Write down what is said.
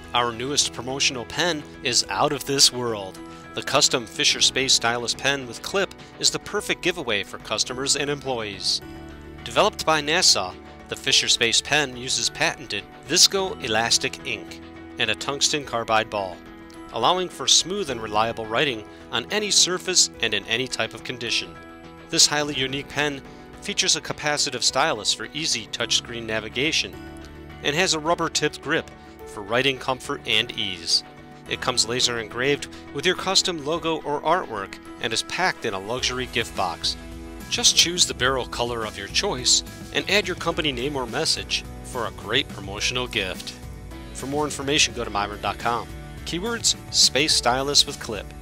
Our newest promotional pen is out of this world. The custom Fisher Space Stylus pen with clip is the perfect giveaway for customers and employees. Developed by NASA, the Fisher Space pen uses patented viscoelastic ink and a tungsten carbide ball, allowing for smooth and reliable writing on any surface and in any type of condition. This highly unique pen features a capacitive stylus for easy touchscreen navigation and has a rubber-tipped grip for writing comfort and ease. It comes laser engraved with your custom logo or artwork and is packed in a luxury gift box. Just choose the barrel color of your choice and add your company name or message for a great promotional gift. For more information, go to myron.com. Keywords: Space Stylus with clip.